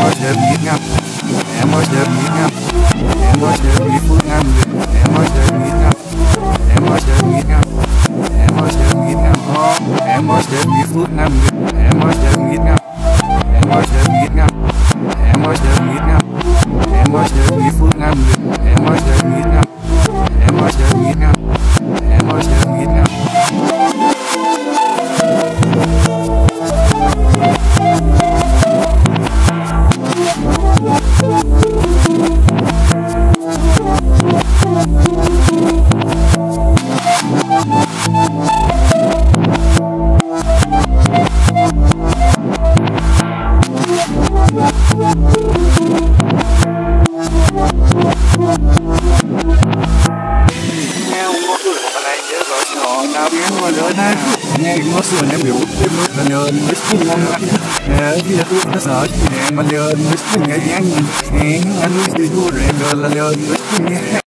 ơi chơi biết ngắm, em ơi chơi biết ngắm, em ơi chơi biết phút ngắm, em ơi chơi biết ngắm, em ơi chơi biết ngắm, em ơi chơi biết ngắm, em ơi chơi biết phút ngắm, em ơi chơi biết ngắm, em ơi chơi biết ngắm, em ơi chơi biết ngắm, em ơi chơi biết phút ngắm, em ơi chơi biết ngắm, em ơi chơi biết ngắm, em ơi chơi biết ngắm. Nào biến qua lớn đấy, nghe có sườn em biểu thêm mức là nhờn với sức ngon lắm. Khi là tôi sợ chị mà nhờn với sức nghe anh, anh nuôi từ thua rồi là nhờn với sức nghe.